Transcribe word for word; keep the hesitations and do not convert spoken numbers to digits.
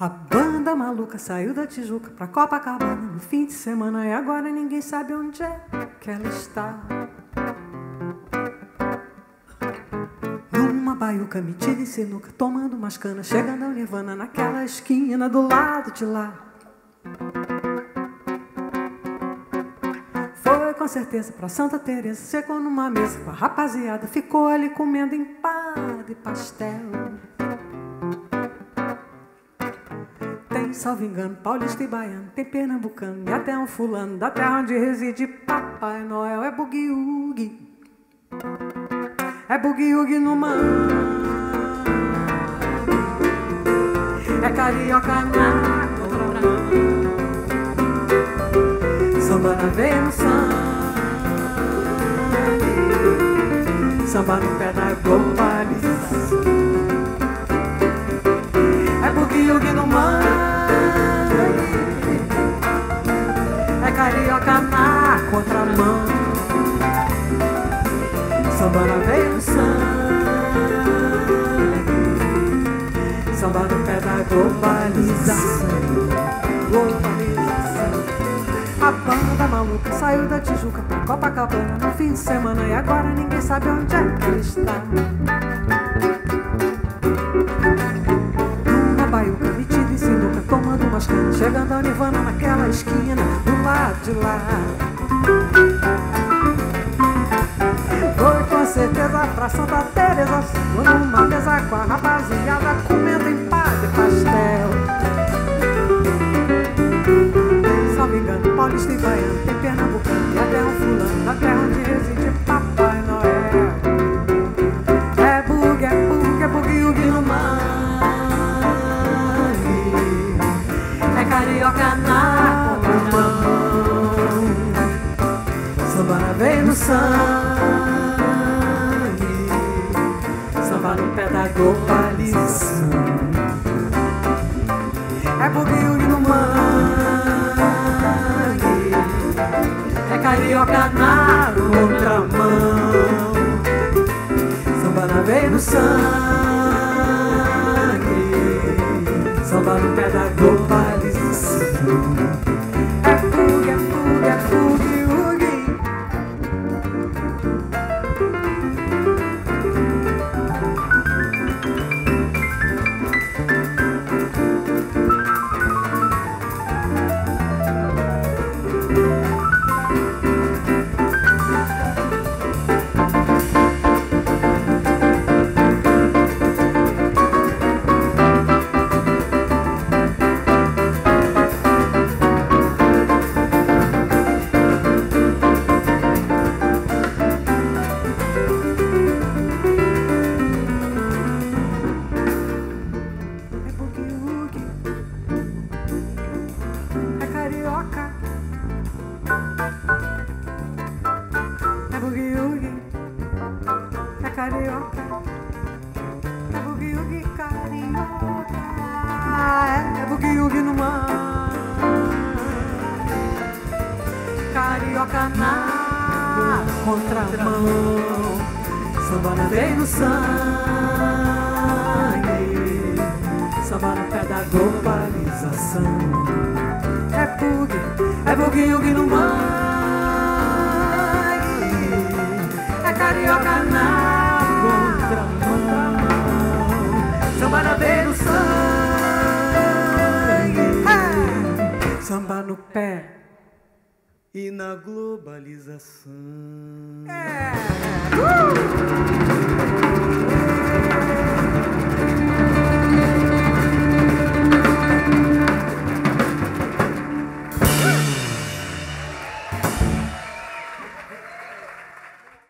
A banda maluca saiu da Tijuca pra Copacabana no fim de semana e agora ninguém sabe onde é que ela está. Numa baiuca metida em sinuca, tomando umas canas, chegando ao Nirvana naquela esquina do lado de lá. Foi com certeza pra Santa Teresa, secou numa mesa com a rapaziada, ficou ali comendo empada e pastel. Tem, salvo engano, paulista e baiano, tem pernambucano e até um fulano da terra onde reside Papai Noel. É bugue-ugue, é bugue-ugue no mar, é carioca na contramão, samba na veia no sangue, samba no pé da globalização. É bugue-ugue no mar, é carioca na contramão, samba na veia no sangue, samba no pé da globalização. Globalização. A banda maluca saiu da Tijuca pra Copacabana no fim de semana e agora ninguém sabe onde é que ela está. Baiuca, metida em sinuca, tomando umas canas, chegando ao Nirvana naquela esquina, do lado de lá. Foi com certeza pra Santa Teresa, chegou numa mesa com a rapaziada, comendo empada e pastel. Salvo engano, paulista e baiano, tem pernambucano e até um fulano da terra onde reside Papai Noel. É bugue, é bugue, é bugue-ugue no mar, carioca na contramão, samba na veia no sangue, samba no pé da globalização. É bugue-ugue no mangue, é carioca na contramão, samba na veia no sangue, samba no pé da globalização. É bugue, é bugue, é bugue-ugue. Carioca na contramão, samba na veia no sangue, samba no pé da globalização. É bugue, é bugue-ugue no mangue, é carioca na contramão, samba na veia no sangue, é, samba no pé e na globalização. É. Uh!